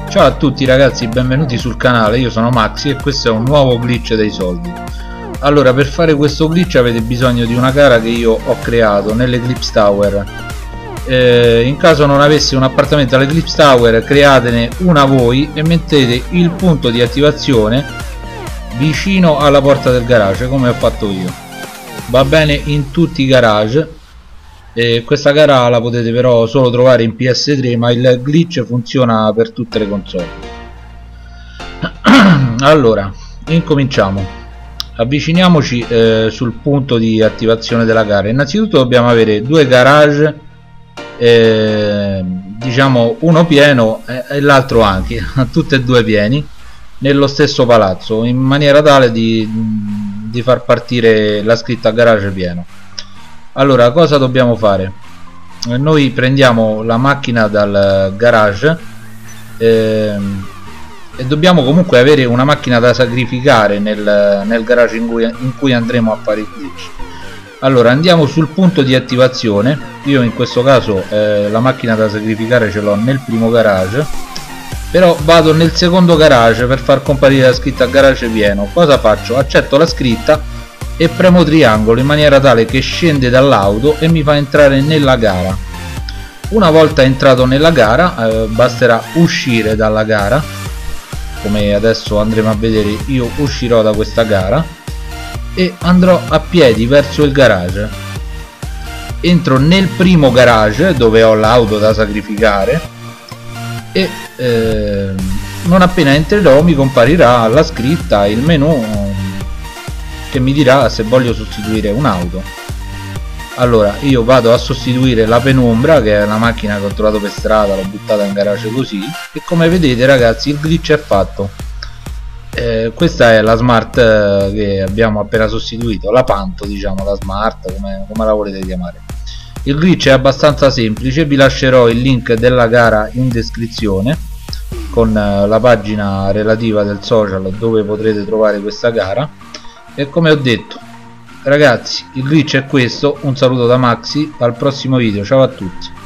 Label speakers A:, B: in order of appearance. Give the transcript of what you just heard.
A: Ciao a tutti ragazzi, benvenuti sul canale, io sono Maxi e questo è un nuovo glitch dei soldi. Allora, per fare questo glitch avete bisogno di una gara che io ho creato nell'Eclipse Tower. In caso non avessi un appartamento all'Eclipse Tower, createne una voi e mettete il punto di attivazione vicino alla porta del garage, come ho fatto io. Va bene in tutti i garage. Questa gara la potete però solo trovare in PS3, ma il glitch funziona per tutte le console. Allora, incominciamo. Avviciniamoci sul punto di attivazione della gara. Innanzitutto dobbiamo avere due garage, diciamo uno pieno e l'altro anche, tutti e due pieni, nello stesso palazzo, in maniera tale di far partire la scritta garage pieno. Allora, cosa dobbiamo fare? Noi prendiamo la macchina dal garage e dobbiamo comunque avere una macchina da sacrificare nel garage in cui andremo a fare il glitch. Allora, andiamo sul punto di attivazione. Io in questo caso la macchina da sacrificare ce l'ho nel primo garage, però vado nel secondo garage per far comparire la scritta garage pieno. Cosa faccio? Accetto la scritta e premo triangolo in maniera tale che scende dall'auto e mi fa entrare nella gara. Una volta entrato nella gara basterà uscire dalla gara, come adesso andremo a vedere. Io uscirò da questa gara e andrò a piedi verso il garage. Entro nel primo garage dove ho l'auto da sacrificare e non appena entrerò mi comparirà la scritta, il menu che mi dirà se voglio sostituire un'auto. Allora io vado a sostituire la Penumbra, che è una macchina che ho trovato per strada, l'ho buttata in garage così, e come vedete ragazzi il glitch è fatto. Questa è la Smart che abbiamo appena sostituito, la Panto, diciamo, la Smart, come la volete chiamare. Il glitch è abbastanza semplice, vi lascerò il link della gara in descrizione con la pagina relativa del social dove potrete trovare questa gara. E come ho detto ragazzi, il glitch è questo. Un saluto da Maxi, al prossimo video, ciao a tutti.